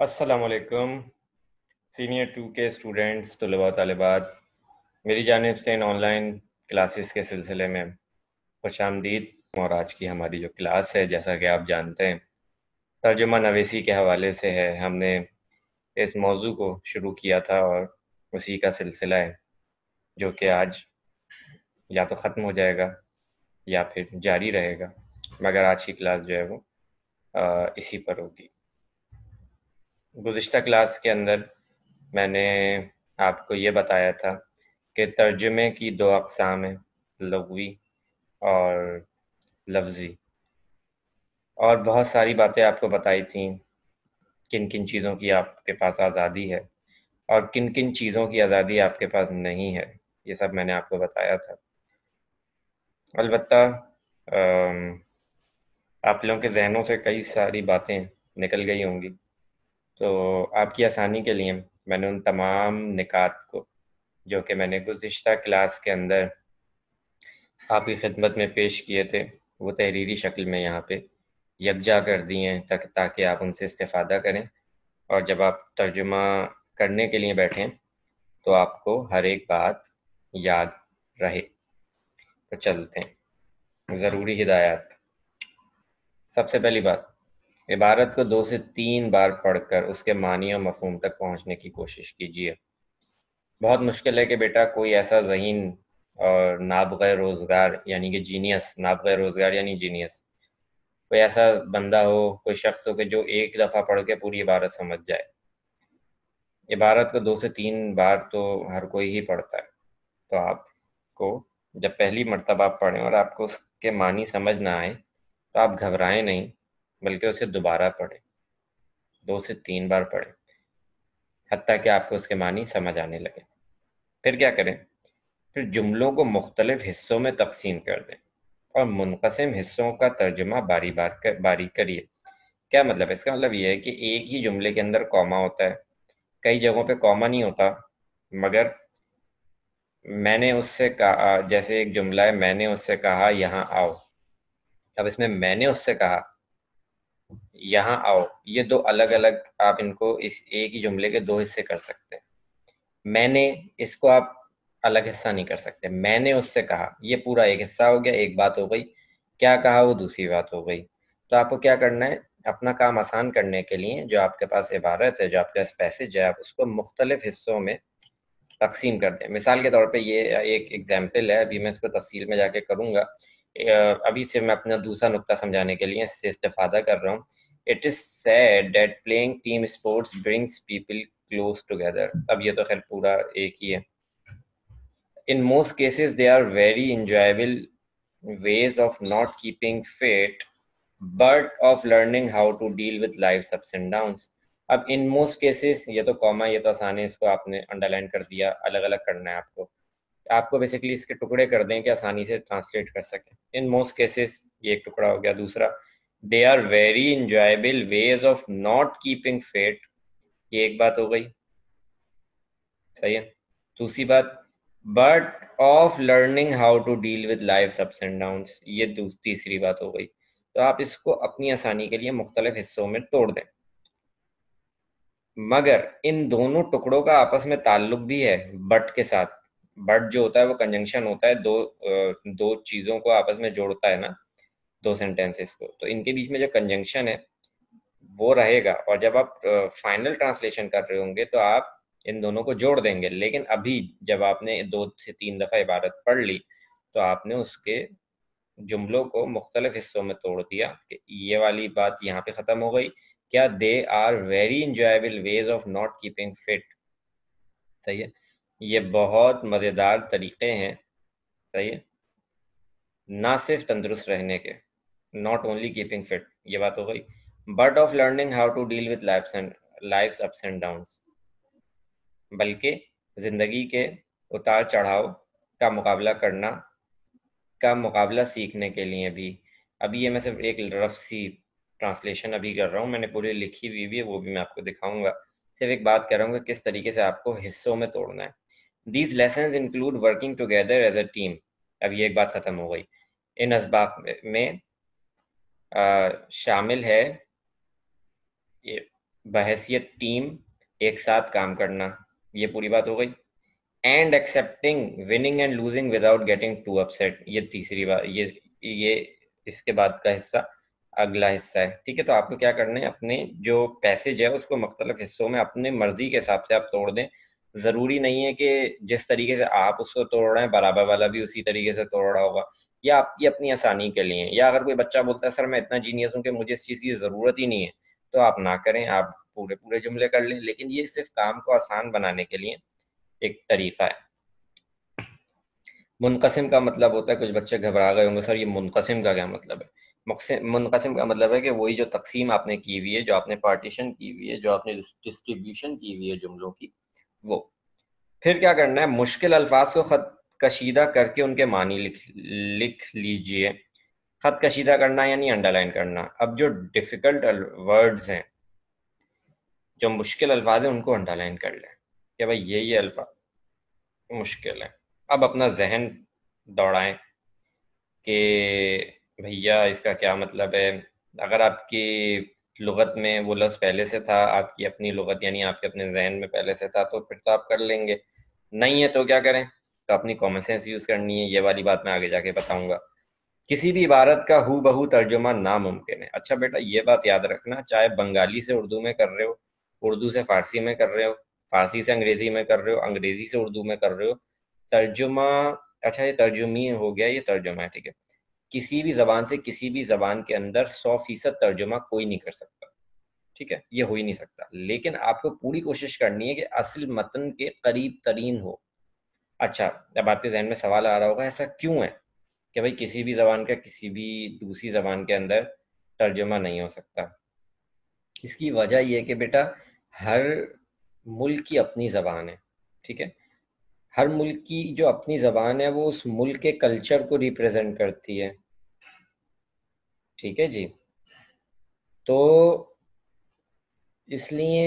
अस्सलामुअलैकुम सीनियर 2 के स्टूडेंट्स तलबा व तालिबात, मेरी जानिब से इन ऑनलाइन क्लासेस के सिलसिले में खुशामदीद। और आज की हमारी जो क्लास है, जैसा कि आप जानते हैं, तर्जुमा नवीसी के हवाले से है। हमने इस मौजू को शुरू किया था और उसी का सिलसिला है जो कि आज या तो ख़त्म हो जाएगा या फिर जारी रहेगा, मगर आज की क्लास जो है वो इसी पर होगी। गुज़िश्ता क्लास के अंदर मैंने आपको ये बताया था कि तर्जुमे की दो अक़साम हैं, लग़वी और लफ्ज़ी। और बहुत सारी बातें आपको बताई थी, किन किन चीज़ों की आपके पास आज़ादी है और किन किन चीज़ों की आज़ादी आपके पास नहीं है। ये सब मैंने आपको बताया था। अलबत्ता आप लोगों के जहनों से कई सारी बातें निकल गई होंगी, तो आपकी आसानी के लिए मैंने उन तमाम निकात को जो कि मैंने गुज़िश्ता क्लास के अंदर आपकी खिदमत में पेश किए थे, वो तहरीरी शक्ल में यहाँ पे यकजा कर दिए हैं ताकि आप उनसे इस्तेफ़ादा करें और जब आप तर्जुमा करने के लिए बैठें तो आपको हर एक बात याद रहे। तो चलते हैं। ज़रूरी हिदायत। सबसे पहली बात, इबारत को 2 से 3 बार पढ़कर उसके मानी और मफ़हूम तक पहुँचने की कोशिश कीजिए। बहुत मुश्किल है कि बेटा कोई ऐसा ज़हीन और नाबग़े रोज़गार यानी कि जीनियस, नाबग़े रोज़गार यानी जीनियस, कोई ऐसा बंदा हो, कोई शख्स हो कि जो एक दफ़ा पढ़ के पूरी इबारत समझ जाए। इबारत को 2 से 3 बार तो हर कोई ही पढ़ता है। तो आपको जब पहली मर्तबा आप पढ़ें और आपको उसके मानी समझ ना आए तो आप घबराएं नहीं, बल्कि उसे दोबारा पढ़ें, 2 से 3 बार पढ़ें, हत्ता कि आपको उसके मानी समझ आने लगे। फिर क्या करें? फिर जुमलों को मुख्तलिफ हिस्सों में तकसीम कर दें और मुनक़सिम हिस्सों का तर्जुमा बारी करिए। क्या मतलब है? इसका मतलब ये है कि एक ही जुमले के अंदर कॉमा होता है, कई जगहों पे कॉमा नहीं होता, मगर मैंने उससे कहा, जैसे एक जुमला है, मैंने उससे कहा यहाँ आओ। अब इसमें मैंने उससे कहा यहाँ आओ, ये दो अलग अलग, आप इनको इस एक ही जुमले के दो हिस्से कर सकते हैं। मैंने, इसको आप अलग हिस्सा नहीं कर सकते। मैंने उससे कहा, ये पूरा एक हिस्सा हो गया, एक बात हो गई। क्या कहा वो दूसरी बात हो गई। तो आपको क्या करना है, अपना काम आसान करने के लिए जो आपके पास इबारत है, जो आपके पास पैसेज है, आप उसको मुख्तलिफ हिस्सों में तकसीम कर दें। मिसाल के तौर पे ये एक एग्जाम्पल है, अभी मैं इसको तफसील में जाके करूँगा। अभी से मैं अपना दूसरा नुक्ता समझाने के लिए इससे इस्तेफादा कर रहा हूँ। It is said that playing team sports brings people close together. अब ये तो खैर पूरा एक ही है। In most cases they are very enjoyable ways of not keeping fit but of learning how to deal with life's ups and downs। अब इन most cases, ये तो कॉमा, ये तो आसान है, इसको आपने अंडरलाइन कर दिया, अलग अलग करना है आपको। आपको बेसिकली इसके टुकड़े कर दें कि आसानी से ट्रांसलेट कर सकें। इन मोस्ट केसेस, ये एक टुकड़ा हो गया। दूसरा, they are very enjoyable ways of not keeping fit, ये एक बात हो गई, सही है। दूसरी बात, but of learning how to deal with life ups and downs, ये तीसरी बात हो गई। तो आप इसको अपनी आसानी के लिए मुख्तलिफ हिस्सों में तोड़ दें, मगर इन दोनों टुकड़ों का आपस में ताल्लुक भी है बट के साथ। बट जो होता है वो कंजंक्शन होता है, दो चीज़ों को आपस में जोड़ता है ना, दो सेंटेंसेस को, तो इनके बीच में जो कंजंक्शन है वो रहेगा। और जब आप फाइनल ट्रांसलेशन कर रहे होंगे तो आप इन दोनों को जोड़ देंगे। लेकिन अभी जब आपने 2 से 3 दफ़ा इबारत पढ़ ली तो आपने उसके जुमलों को मुख्तलिफ हिस्सों में तोड़ दिया कि ये वाली बात यहाँ पे ख़त्म हो गई। क्या? They are very enjoyable ways of not keeping fit. सही है, ये बहुत मज़ेदार तरीक़े हैं, सही है, ना सिर्फ तंदुरुस्त रहने के, नॉट ओनली कीपिंग फिट, ये बात हो गई, but of learning how to deal with life's ups and downs, बल्कि ज़िंदगी के उतार चढ़ाव का मुकाबला करना, का मुकाबला सीखने के लिए भी। अभी ये मैं सिर्फ एक रफ सी ट्रांसलेशन अभी कर रहा हूँ, मैंने पूरी लिखी हुई भी है, वो भी मैं आपको दिखाऊंगा। सिर्फ एक बात कर रहा हूँ कि किस तरीके से आपको हिस्सों में तोड़ना है। These lessons include working together as a team. अब ये एक बात ख़त्म हो गई। इन असबाब में शामिल है ये बहैसियत टीम एक साथ काम करना, ये पूरी बात हो गई। And accepting winning and losing without getting too upset, ये तीसरी बात, ये इसके बाद का हिस्सा, अगला हिस्सा है। ठीक है, तो आपको क्या करना है, अपने जो पैसेज है उसको मुख्तलिफ हिस्सों में अपने मर्जी के हिसाब से आप तोड़ दें। ज़रूरी नहीं है कि जिस तरीके से आप उसको तोड़ रहे हैं बराबर वाला भी उसी तरीके से तोड़ रहा होगा, या आपकी अपनी आसानी के लिए। या अगर कोई बच्चा बोलता है सर मैं इतना जीनियस हूँ कि मुझे इस चीज़ की ज़रूरत ही नहीं है, तो आप ना करें, आप पूरे पूरे जुमले कर लें। लेकिन ये सिर्फ काम को आसान बनाने के लिए एक तरीका है। मुनक़सिम का मतलब होता है, कुछ बच्चे घबरा गए होंगे सर ये मुनक़सिम का क्या मतलब है। मुनक़सिम का मतलब है कि वही जो तकसीम आपने की हुई है, जो आपने पार्टीशन की हुई है, जो आपने डिस्ट्रीब्यूशन की हुई है जुमलों की, वो। फिर क्या करना है, मुश्किल अल्फाज को खत कशीदा करके उनके मानी लिख लिख लीजिए। खत कशीदा करना यानी अंडरलाइन करना। अब जो डिफ़िकल्ट वर्ड्स हैं, जो मुश्किल अल्फाज हैं, उनको अंडरलाइन कर लें कि भाई ये अल्फाज मुश्किल है। अब अपना जहन दौड़ाएं कि भैया इसका क्या मतलब है। अगर आपकी लुगत में वो लफ्ज़ पहले से था, आपकी अपनी लुगत यानी आपके अपने जहन में पहले से था, तो फिर तो आप कर लेंगे। नहीं है तो क्या करें, तो अपनी कॉमन सेंस यूज़ करनी है। ये वाली बात मैं आगे जाके बताऊंगा। किसी भी इबारत का हू बहू तर्जुमा नामुमकिन है। अच्छा बेटा, ये बात याद रखना, चाहे बंगाली से उर्दू में कर रहे हो, उर्दू से फारसी में कर रहे हो, फारसी से अंग्रेजी में कर रहे हो, अंग्रेजी से उर्दू में कर रहे हो, तर्जुमा। अच्छा, ये तर्जुमी हो गया, ये तर्जुमा है, ठीक है। किसी भी जबान से किसी भी जबान के अंदर 100% तर्जुमा कोई नहीं कर सकता, ठीक है, ये हो ही नहीं सकता। लेकिन आपको पूरी कोशिश करनी है कि असल मतन के करीब तरीन हो। अच्छा, अब आपके जहन में सवाल आ रहा होगा ऐसा क्यों है कि भाई किसी भी जबान का किसी भी दूसरी जबान के अंदर तर्जुमा नहीं हो सकता। इसकी वजह यह है कि बेटा, हर मुल्क की अपनी ज़बान है, ठीक है। हर मुल्क की जो अपनी ज़बान है वो उस मुल्क के कल्चर को रिप्रेजेंट करती है, ठीक है जी। तो इसलिए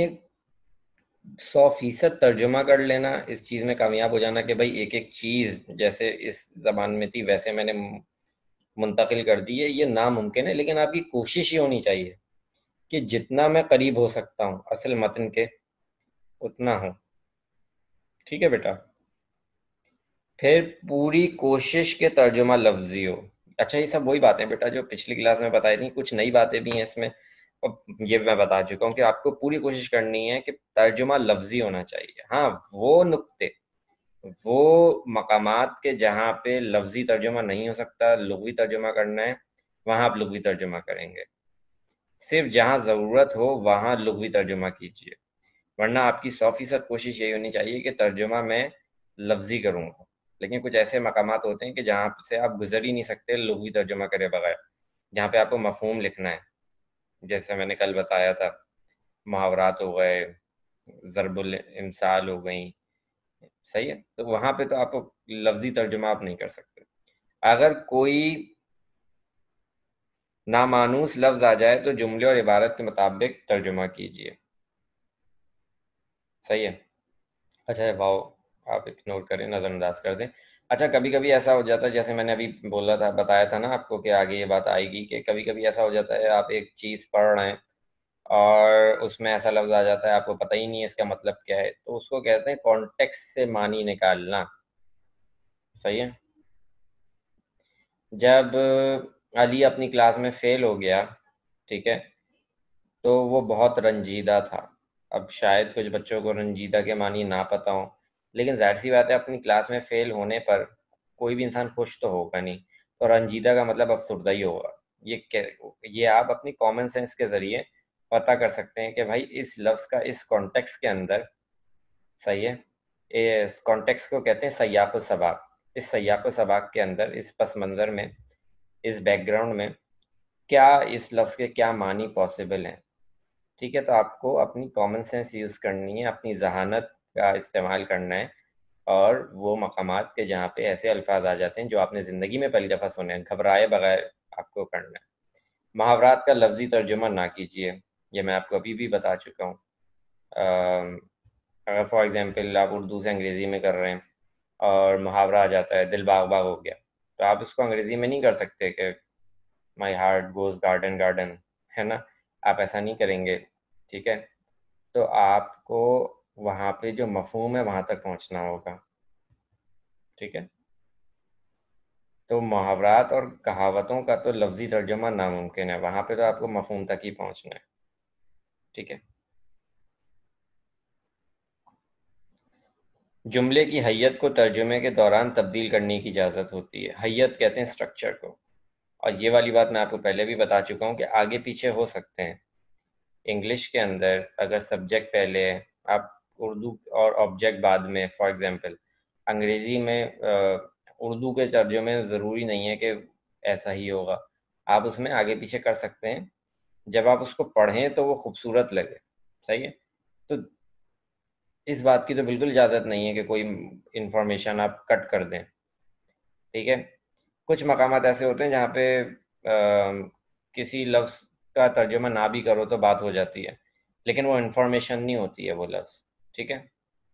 100% तर्जुमा कर लेना, इस चीज़ में कामयाब हो जाना कि भाई एक एक चीज़ जैसे इस ज़बान में थी वैसे मैंने मुंतकिल कर दी है, ये नामुमकिन है। लेकिन आपकी कोशिश ये होनी चाहिए कि जितना मैं करीब हो सकता हूँ असल मतन के, उतना हूँ, ठीक है बेटा। फिर पूरी कोशिश के तर्जुमा लफ्जी हो। अच्छा, ये सब वही बातें बेटा जो पिछली क्लास में बताई थी, कुछ नई बातें भी हैं इसमें। और ये मैं बता चुका हूँ कि आपको पूरी कोशिश करनी है कि तर्जुमा लफ्जी होना चाहिए। हाँ, वो नुक्ते, वो मकामात के जहाँ पे लफ्जी तर्जुमा नहीं हो सकता, लुग़वी तर्जुमा करना है, वहाँ आप लुग़वी तर्जुमा करेंगे। सिर्फ जहाँ ज़रूरत हो वहाँ लुग़वी तर्जुमा कीजिए, वरना आपकी 100% कोशिश यही होनी चाहिए कि तर्जुमा मैं लफ्ज़ी करूँगा। लेकिन कुछ ऐसे मकामात होते हैं कि जहाँ से आप गुजर ही नहीं सकते लुग़वी तर्जुमा करे बगैर, जहाँ पे आपको मफ़हूम लिखना है। जैसे मैंने कल बताया था, मुहावरात हो गए, ज़रबुल इम्साल हो गई, सही है, तो वहाँ पे तो आप लफ्ज़ी तर्जुमा आप नहीं कर सकते। अगर कोई नामानूस लफ्ज़ आ जाए तो जुमले और इबारत के मुताबिक तर्जुमा कीजिए, सही है। अच्छा, वाओ, आप इग्नोर करें, नज़रअंदाज कर दें। अच्छा, कभी कभी ऐसा हो जाता है, जैसे मैंने अभी बोला था, बताया था ना आपको कि आगे ये बात आएगी, कि कभी कभी ऐसा हो जाता है आप एक चीज़ पढ़ रहे हैं और उसमें ऐसा लफ्ज़ आ जाता है आपको पता ही नहीं है इसका मतलब क्या है, तो उसको कहते हैं कॉन्टेक्स्ट से मानी निकालना, सही है। जब अली अपनी क्लास में फेल हो गया, ठीक है, तो वो बहुत रंजीदा था। अब शायद कुछ बच्चों को रंजीदा के मानी ना पता हो, लेकिन जाहिर सी बात है अपनी क्लास में फेल होने पर कोई भी इंसान खुश तो होगा नहीं, तो रंजीदा का मतलब अफसुर्दा ही होगा। ये आप अपनी कॉमन सेंस के ज़रिए पता कर सकते हैं कि भाई इस लफ्ज़ का इस कॉन्टेक्स्ट के अंदर, सही है, इस कॉन्टेक्स्ट को कहते हैं सयाक़ व सबाक़। इस सयाक़ व सबाक़ के अंदर, इस पस मंज़र में, इस बैकग्राउंड में क्या, इस लफ्ज़ के क्या मानी पॉसिबल हैं। ठीक है, तो आपको अपनी कॉमन सेंस यूज़ करनी है, अपनी जहानत का इस्तेमाल करना है, और वो मकामात के जहाँ पे ऐसे अल्फाज आ जाते हैं जो आपने ज़िंदगी में पहली दफ़ा सुने हैं, घबराए बगैर आपको करना है। मुहावरात का लफ्ज़ी तर्जुमा ना कीजिए, ये मैं आपको अभी भी बता चुका हूँ। अगर फॉर एग्ज़ाम्पल आप उर्दू से अंग्रेज़ी में कर रहे हैं और मुहावरा आ जाता है दिल बाग बाग हो गया, तो आप उसको अंग्रेज़ी में नहीं कर सकते कि my heart goes garden garden, है ना, आप ऐसा नहीं करेंगे, ठीक है। तो आपको वहाँ पे जो मफ़हूम है वहाँ तक पहुँचना होगा। ठीक है? तो मुहावरात और कहावतों का तो लफ्ज़ी तर्जुमा नामुमकिन है, वहाँ पे तो आपको मफ़हूम तक ही पहुँचना है। ठीक है? जुमले की हैयत को तर्जुमे के दौरान तब्दील करने की इजाज़त होती है। हैयत कहते हैं स्ट्रक्चर को। और ये वाली बात मैं आपको पहले भी बता चुका हूँ कि आगे पीछे हो सकते हैं। इंग्लिश के अंदर अगर सब्जेक्ट पहले है, आप उर्दू और ऑब्जेक्ट बाद में, फॉर एग्जांपल अंग्रेज़ी में उर्दू के तर्जुमे में ज़रूरी नहीं है कि ऐसा ही होगा। आप उसमें आगे पीछे कर सकते हैं। जब आप उसको पढ़ें तो वो खूबसूरत लगे। सही है? तो इस बात की तो बिल्कुल इजाज़त नहीं है कि कोई इंफॉर्मेशन आप कट कर दें। ठीक है? कुछ मकामात ऐसे होते हैं जहाँ पे किसी लफ्ज़ का तर्जुमा ना भी करो तो बात हो जाती है, लेकिन वो इंफॉर्मेशन नहीं होती है वो लफ्ज़। ठीक है?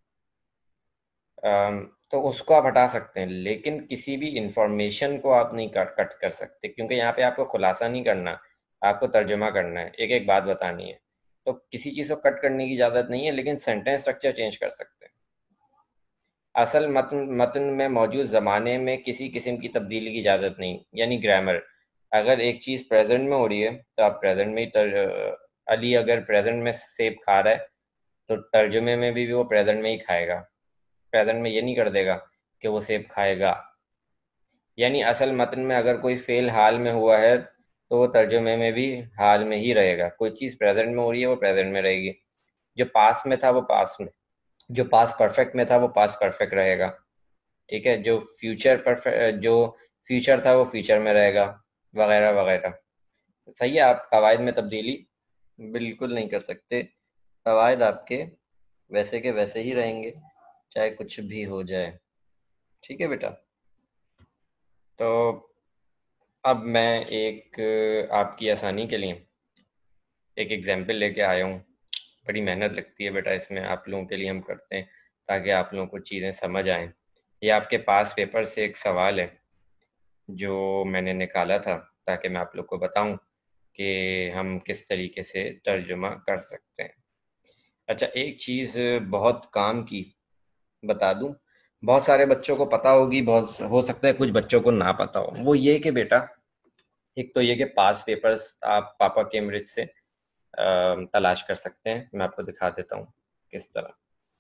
तो उसको आप हटा सकते हैं, लेकिन किसी भी इंफॉर्मेशन को आप नहीं कट कर सकते, क्योंकि यहाँ पे आपको खुलासा नहीं करना, आपको तर्जुमा करना है, एक एक बात बतानी है। तो किसी चीज़ को कट करने की इजाज़त नहीं है, लेकिन सेंटेंस स्ट्रक्चर चेंज कर सकते हैं। असल मतन मतन में मौजूद ज़माने में किसी किस्म की तब्दीली की इजाज़त नहीं, यानी ग्रामर। अगर एक चीज़ प्रेजेंट में हो रही है तो आप प्रेजेंट में ही अली अगर प्रेजेंट में सेब खा रहा है तो तर्जुमे में भी वो प्रेजेंट में ही खाएगा। प्रेजेंट में ये नहीं कर देगा कि वो सेब खाएगा। यानी असल मतन में अगर कोई फेल हाल में हुआ है तो वो तर्जुमे में भी हाल में ही रहेगा। कोई चीज़ प्रेजेंट में हो रही है वो प्रेजेंट में रहेगी। जो पास में था वो पास में, जो पास परफेक्ट में था वो पास परफेक्ट रहेगा। ठीक है? जो फ्यूचर परफेक्ट, जो फ्यूचर था वो फ्यूचर में रहेगा, वगैरह वगैरह। सही है? आप कवायद में तब्दीली बिल्कुल नहीं कर सकते। कवायद आपके वैसे के वैसे ही रहेंगे, चाहे कुछ भी हो जाए। ठीक है बेटा? तो अब मैं एक आपकी आसानी के लिए एक एग्जाम्पल लेके आया हूँ। बड़ी मेहनत लगती है बेटा इसमें, आप लोगों के लिए हम करते हैं ताकि आप लोगों को चीज़ें समझ आएँ। ये आपके पास पेपर से एक सवाल है जो मैंने निकाला था ताकि मैं आप लोग को बताऊं कि हम किस तरीके से तर्जुमा कर सकते हैं। अच्छा, एक चीज़ बहुत काम की बता दूं, बहुत सारे बच्चों को पता होगी, बहुत हो सकता है कुछ बच्चों को ना पता हो। वो ये कि बेटा, एक तो ये कि पास पेपर्स आप पापा कैम्ब्रिज से तलाश कर सकते हैं। मैं आपको दिखा देता हूँ किस तरह।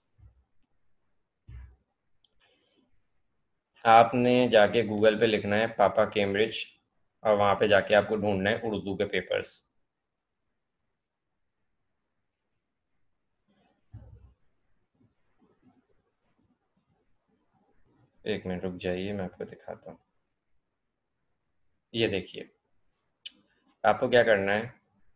आपने जाके गूगल पे लिखना है पापा कैम्ब्रिज, और वहाँ पे जाके आपको ढूंढना है उर्दू के पेपर्स। एक मिनट रुक जाइए, मैं आपको दिखाता हूँ। ये देखिए, आपको क्या करना है,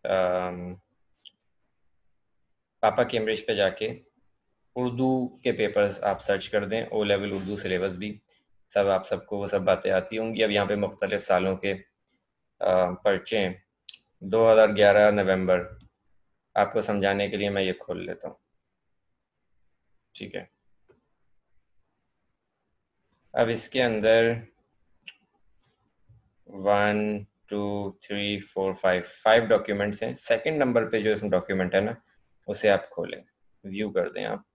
पापा कैम्ब्रिज पे जाके उर्दू के पेपर्स आप सर्च कर दें। ओ लेवल उर्दू सिलेबस भी सब, आप सबको वो सब बातें आती होंगी। अब यहाँ पे मुख्तलिफ सालों के पर्चे हैं। 2011 नवंबर, आपको समझाने के लिए मैं ये खोल लेता हूँ। ठीक है? अब इसके अंदर 1 2 3 4 5 डॉक्यूमेंट्स हैं। सेकंड नंबर पे जो डॉक्यूमेंट है ना, उसे आप खोलें, व्यू कर दें आप।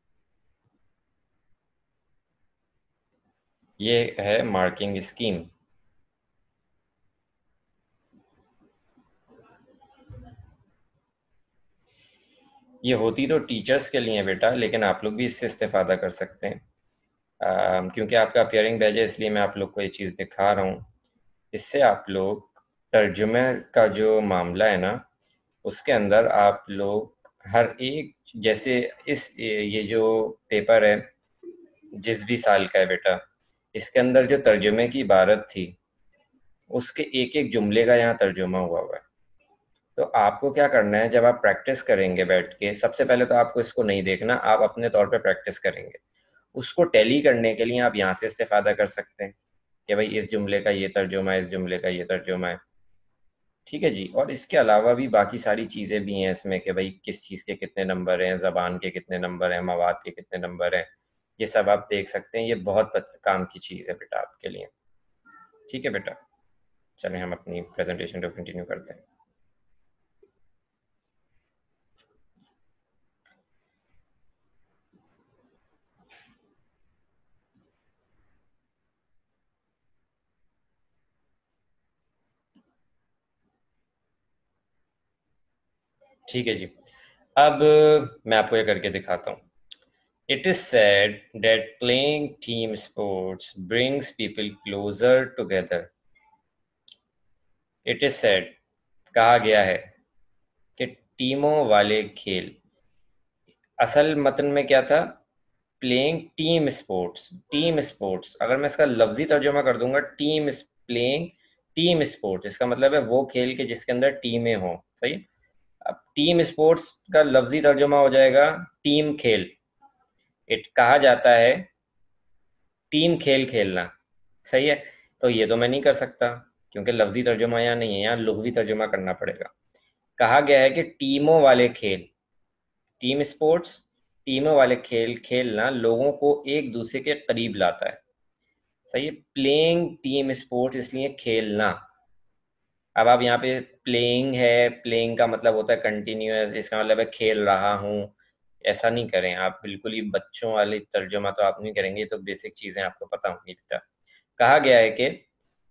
ये है मार्किंग स्कीम। ये होती तो टीचर्स के लिए है बेटा, लेकिन आप लोग भी इससे इस्तेफादा कर सकते हैं। क्योंकि आपका अपियरिंग बैच है इसलिए मैं आप लोग को ये चीज़ दिखा रहा हूँ। इससे आप लोग तर्जुमे का जो मामला है ना, उसके अंदर आप लोग हर एक, जैसे इस ये जो पेपर है जिस भी साल का है बेटा, इसके अंदर जो तर्जुमे की इबारत थी उसके एक एक जुमले का यहाँ तर्जुमा हुआ हुआ है। तो आपको क्या करना है, जब आप प्रैक्टिस करेंगे बैठ के, सबसे पहले तो आपको इसको नहीं देखना, आप अपने तौर पे प्रैक्टिस करेंगे। उसको टैली करने के लिए आप यहाँ से इस्तेफादा कर सकते हैं कि भाई इस जुमले का ये तर्जुमा है, इस जुमले का ये तर्जुमा है। ठीक है जी? और इसके अलावा भी बाकी सारी चीज़ें भी हैं इसमें कि भाई किस चीज़ के कितने नंबर हैं, ज़बान के कितने नंबर हैं, मवाद के कितने नंबर हैं। ये सब आप देख सकते हैं। ये बहुत काम की चीज़ है बेटा आपके लिए। ठीक है बेटा? चलें हम अपनी प्रेजेंटेशन को कंटिन्यू करते हैं। ठीक है जी। अब मैं आपको ये करके दिखाता हूँ। It is said that playing team sports brings people closer together. It is said, कहा गया है कि टीमों वाले खेल, असल मतन में क्या था, playing team sports. Team sports, अगर मैं इसका लफ्जी तर्जुमा कर दूंगा, टीम प्लेइंग टीम स्पोर्ट्स, इसका मतलब है वो खेल के जिसके अंदर टीमें हों। सही है? अब टीम स्पोर्ट्स का लफ्जी तर्जुमा हो जाएगा टीम खेल। इट कहा जाता है टीम खेल खेलना। सही है? तो ये तो मैं नहीं कर सकता क्योंकि लफ्जी तर्जुमा यहाँ नहीं है, यहाँ लुग़वी तर्जुमा करना पड़ेगा। कहा गया है कि टीमों वाले खेल, टीम स्पोर्ट्स, टीमों वाले खेल खेलना लोगों को एक दूसरे के करीब लाता है। सही है? प्लेइंग टीम स्पोर्ट्स इसलिए खेलना। अब आप यहाँ पे प्लेइंग है, प्लेइंग का मतलब होता है कंटिन्यूअस, इसका मतलब है खेल रहा हूँ। ऐसा नहीं करें आप, बिल्कुल ही बच्चों वाली तर्जुमा तो आप नहीं करेंगे, तो बेसिक चीज़ें आपको पता होंगी बेटा। कहा गया है कि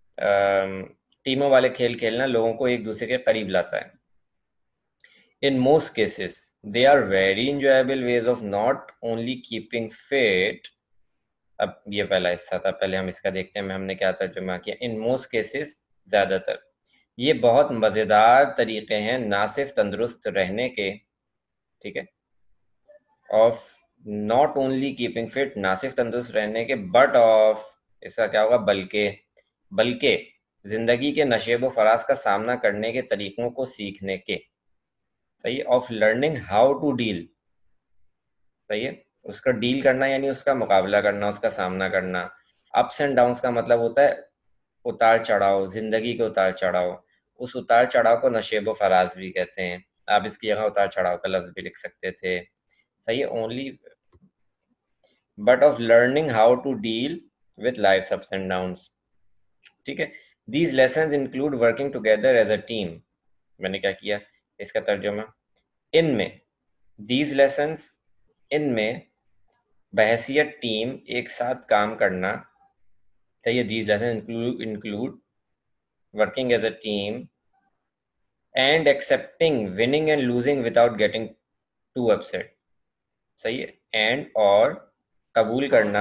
टीमों वाले खेल खेलना लोगों को एक दूसरे के करीब लाता है। In most cases they are very enjoyable ways of not only keeping fit। अब ये पहला हिस्सा था, पहले हम इसका देखते हैं हमने क्या तर्जुमा किया। इन मोस्ट केसेस, ज़्यादातर, ये बहुत मज़ेदार तरीके हैं ना सिर्फ तंदुरुस्त रहने के, ठीक है, of not only keeping fit, ना सिर्फ तंदुरुस्त रहने के, बट ऑफ, इसका क्या होगा, बल्कि, बल्कि जिंदगी के नशेब व फराज का सामना करने के तरीकों को सीखने के। सही है? Of learning how to deal. सही है? उसका डील करना यानी उसका मुकाबला करना, उसका सामना करना। अप्स एंड डाउन्स का मतलब होता है उतार चढ़ाव, जिंदगी के उतार चढ़ाव। उस उतार चढ़ाव को नशेब व फराज भी कहते हैं। आप इसकी जगह उतार चढ़ाव का लफ्ज भी लिख सकते थे। सही है? Only, but of learning how to deal with life ups and downs. ठीक है? These lessons include working together as a team. मैंने क्या किया, इसका तर्जुमा, इनमें, दीज लेसन्स, इनमें, बहैसियत टीम एक साथ काम करना। चाहिए? These lesson include working as a team and accepting winning and losing without getting too upset. सही है? एंड और कबूल करना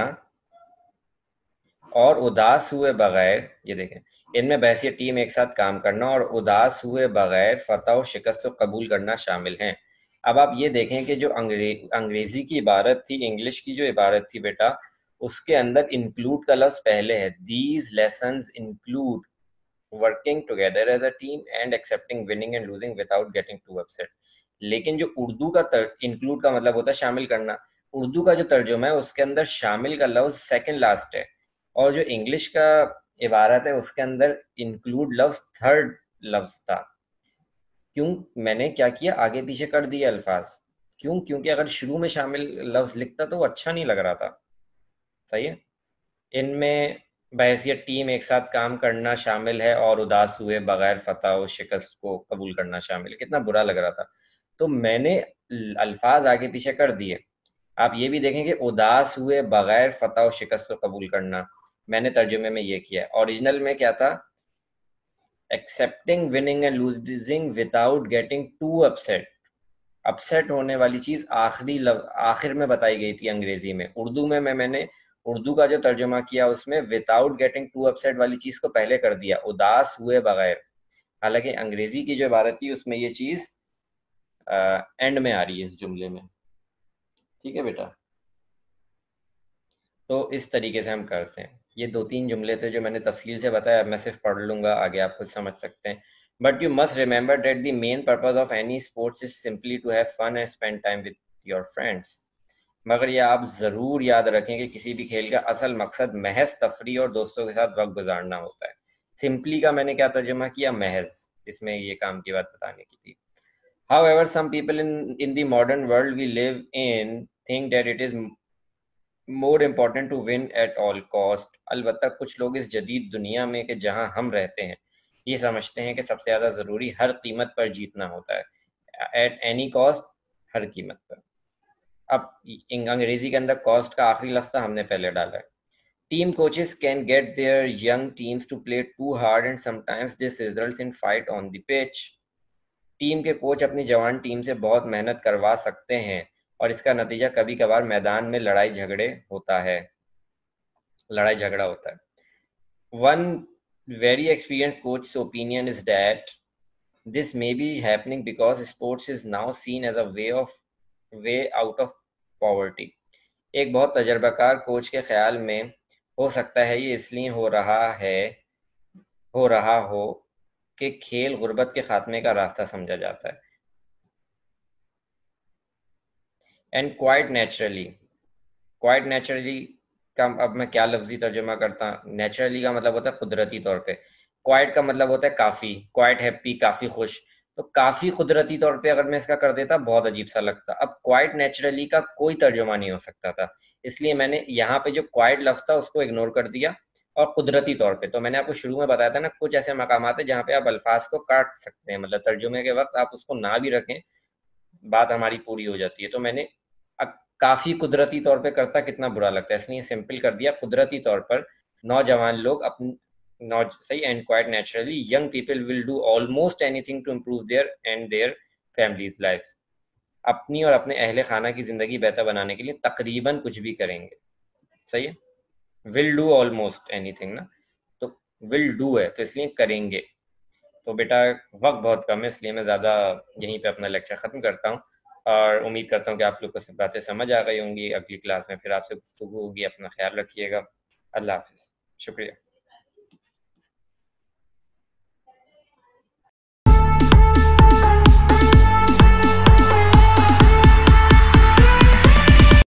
और उदास हुए बगैर, ये देखें, इनमें बहसियत टीम एक साथ काम करना और उदास हुए बगैर फतह और शिकस्त को कबूल करना शामिल हैं। अब आप ये देखें कि जो अंग्रेजी की इबारत थी, इंग्लिश की जो इबारत थी बेटा, उसके अंदर इंक्लूड का लफ्ज पहले है। These lessons include working together as a team and accepting winning and losing without getting too upset. लेकिन जो उर्दू का इंक्लूड का मतलब होता है शामिल करना, उर्दू का जो तर्जुमा है उसके अंदर शामिल का लफ्ज सेकंड लास्ट है, और जो इंग्लिश का इबारत है उसके अंदर इंक्लूड लफ्ज थर्ड लफ्ज था। क्यों? मैंने क्या किया, आगे पीछे कर दिया अल्फाज। क्यों? क्योंकि अगर शुरू में शामिल लफ्ज लिखता तो वो अच्छा नहीं लग रहा था। सही है? इनमें बहैसियत टीम एक साथ काम करना शामिल है और उदास हुए बगैर फतह और शिकस्त को कबूल करना शामिल है। कितना बुरा लग रहा था, तो मैंने अल्फाज आगे पीछे कर दिए। आप ये भी देखें कि उदास हुए बगैर फतह और शिकस्त को कबूल करना, मैंने तर्जुमे में ये किया। ओरिजिनल में क्या था, accepting winning and losing without getting too upset. Upset होने वाली चीज आखिर में बताई गई थी अंग्रेजी में। उर्दू में मैंने उर्दू का जो तर्जुमा किया उसमें विदाउट गेटिंग टू अपसेट वाली चीज को पहले कर दिया, उदास हुए बगैर। हालांकि अंग्रेजी की जो इबारत थी उसमें ये चीज एंड में आ रही है इस जुमले में। ठीक है बेटा? तो इस तरीके से हम करते हैं। ये दो तीन जुमले थे जो मैंने तफसील से बताया, अब मैं सिर्फ पढ़ लूंगा, आगे आप खुद समझ सकते हैं। But you must remember that the main purpose of any sports is simply to have fun and spend time with your friends. मगर ये आप ज़रूर याद रखें कि किसी भी खेल का असल मकसद महज तफरी और दोस्तों के साथ वक्त गुजारना होता है। सिंपली का मैंने क्या तर्जुमा किया, महज, इसमें ये काम की बात बताने की थी। However, some people in the modern world we live in think that it is more important to win at all cost। अलबत्ता कुछ लोग इस जदीद दुनिया में कि जहां हम रहते हैं, ये समझते हैं कि सबसे ज़्यादा ज़रूरी हर कीमत पर जीतना होता है। एट एनी कॉस्ट, हर कीमत पर। अब अंग्रेजी के अंदर कॉस्ट का आखिरी लफ्ज़ था, हमने पहले डाला है। Team coaches can get their young teams to play too hard and sometimes this results in fight on the pitch. Team के कोच अपनी जवान टीम से बहुत मेहनत करवा सकते हैं और इसका नतीजा कभी कभार मैदान में लड़ाई झगड़ा होता है। One very experienced coach's opinion is that this may be happening because sports is now seen as a way out of poverty। एक बहुत तजर्बाकार कोच के ख्याल में हो सकता है ये इसलिए हो रहा हो कि खेल गुर्बत के खात्मे का रास्ता समझा जाता है। एंड क्वाइट नेचुरली का अब मैं क्या लफ्जी तर्जुमा करता। नेचुरली का मतलब होता है कुदरती तौर पे। क्वाइट का मतलब होता है काफ़ी, क्वाइट हैप्पी, काफ़ी खुश। तो काफ़ी कुदरती तौर पे अगर मैं इसका कर देता बहुत अजीब सा लगता। अब क्वाइट नेचुरली का कोई तर्जुमा नहीं हो सकता था, इसलिए मैंने यहाँ पे जो क्वाइट लफ्ज़ था उसको इग्नोर कर दिया और कुदरती तौर पे। तो मैंने आपको शुरू में बताया था ना, कुछ ऐसे मकामात है जहाँ पे आप अल्फाज को काट सकते हैं, मतलब तर्जुमे के वक्त आप उसको ना भी रखें, बात हमारी पूरी हो जाती है। तो मैंने काफ़ी कुदरती तौर पे करता कितना बुरा लगता है, इसलिए सिंपल कर दिया कुदरती तौर पर। नौजवान लोग अपनी नौ सही and quite naturally young people will do almost anything to improve their family's life. अपनी और अपने अहले खाना की ज़िंदगी बेहतर बनाने के लिए तकरीबन कुछ भी करेंगे। सही है, विल डू ऑलमोस्ट एनीथिंग ना, तो विल डू है तो इसलिए करेंगे। तो बेटा वक्त बहुत कम है, इसलिए मैं ज़्यादा यहीं पे अपना लेक्चर ख़त्म करता हूँ और उम्मीद करता हूँ कि आप लोग को सब बातें समझ आ गई होंगी। अगली क्लास में फिर आपसे गुफ्तगू होगी। अपना ख्याल रखिएगा। अल्लाह हाफिज़। शुक्रिया।